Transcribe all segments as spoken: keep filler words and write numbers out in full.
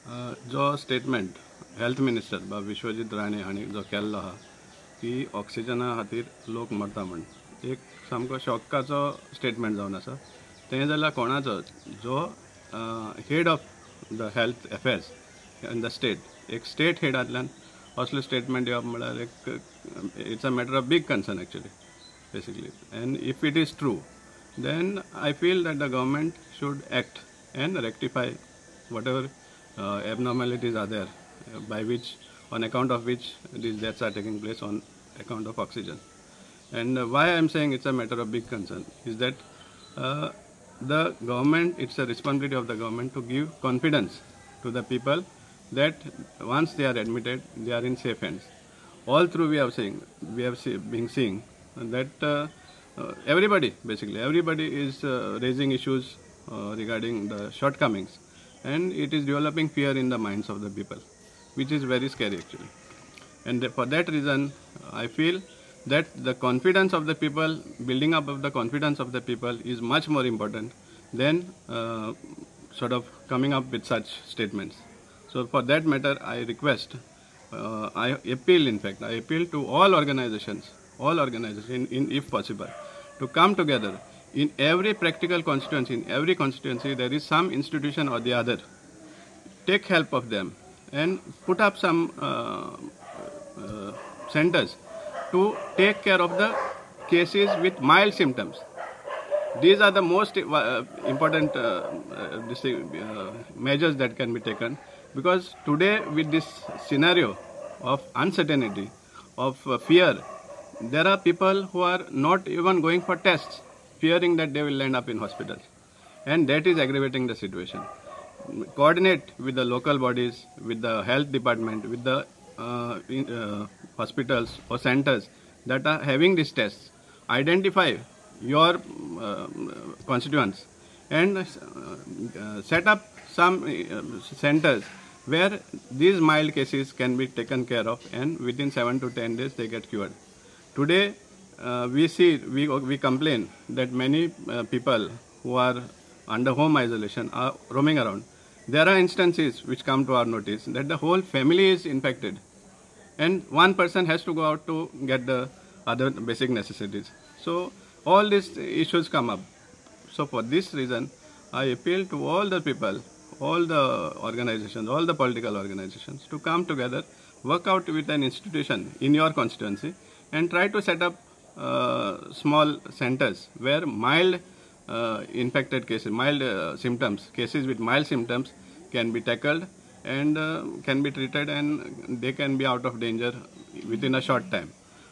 अ, जो statement health minister बा विश्वजीत राणे हांणी जो केल्लो आहा की ऑक्सिजना खातीर लोक मरता म्हण एक सामको शॉकाचो स्टेटमेंट जावन आसा. तें जाल्यार कोणाचो जो head of the health affairs in the state एक स्टेट हेडांतल्यान असलो स्टेटमेंट येवप म्हळ्यार एक it's a matter of big concern actually basically. And if it is true, then I feel that the government should act and rectify whatever uh, abnormalities are there uh, by which, on account of which these deaths are taking place on account of oxygen. And uh, why I am saying it's a matter of big concern is that uh, the government, it's a responsibility of the government to give confidence to the people that once they are admitted, they are in safe hands. All through we have seen, we have see, been seeing that uh, uh, everybody, basically everybody is uh, raising issues uh, regarding the shortcomings, and it is developing fear in the minds of the people, which is very scary actually. And for that reason I feel that the confidence of the people, building up of the confidence of the people is much more important than uh, sort of coming up with such statements. So for that matter I request, uh, I appeal, in fact I appeal to all organizations all organizations in, in, if possible, to come together in every practical constituency. In every constituency there is some institution or the other. Take help of them and put up some uh, uh, centers to take care of the cases with mild symptoms. These are the most uh, important uh, uh, this, uh, measures that can be taken, because today with this scenario of uncertainty, of uh, fear, there are people who are not even going for tests, fearing that they will end up in hospitals, and that is aggravating the situation. Coordinate with the local bodies, with the health department, with the uh, in, uh, hospitals or centers that are having these tests. Identify your uh, constituents and uh, uh, set up some uh, centers where these mild cases can be taken care of, and within seven to ten days they get cured. Today, uh, we see, we, we complain that many uh, people who are under home isolation are roaming around. There are instances which come to our notice that the whole family is infected, and one person has to go out to get the other basic necessities. So all these issues come up. So for this reason, I appeal to all the people, all the organizations, all the political organizations to come together, work out with an institution in your constituency, and try to set up uh, small centers where mild uh, infected cases, mild uh, symptoms, cases with mild symptoms can be tackled and uh, can be treated, and they can be out of danger within a short time.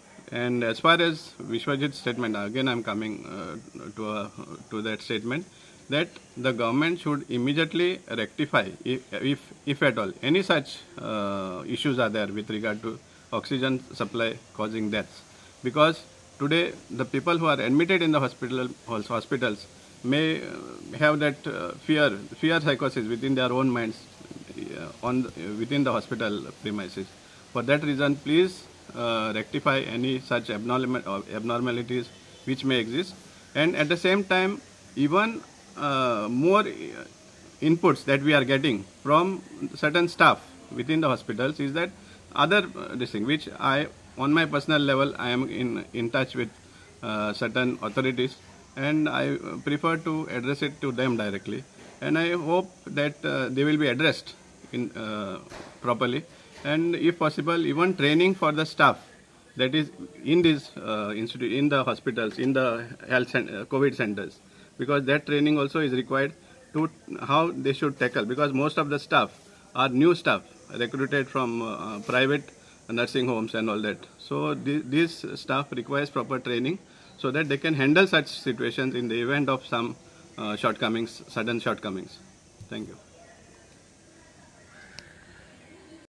And as far as Vishwajit's statement, again I am coming uh, to, a, to that statement, that the government should immediately rectify, if, if, if at all, any such uh, issues are there with regard to oxygen supply causing deaths. Because today the people who are admitted in the hospital, hospitals may have that uh, fear, fear psychosis within their own minds uh, on the, within the hospital premises. For that reason, please uh, rectify any such abnormal, uh, abnormalities which may exist, and at the same time, even uh, more inputs that we are getting from certain staff within the hospitals is that other uh, this thing which I, on my personal level, I am in in touch with uh, certain authorities, and I prefer to address it to them directly, and I hope that uh, they will be addressed in uh, properly, and if possible even training for the staff that is in this uh, institute, in the hospitals, in the health cent- uh, COVID centers, because that training also is required to how they should tackle, because most of the staff are new staff recruited from uh, private nursing homes and all that. So th- this staff requires proper training so that they can handle such situations in the event of some uh, shortcomings, sudden shortcomings. Thank you.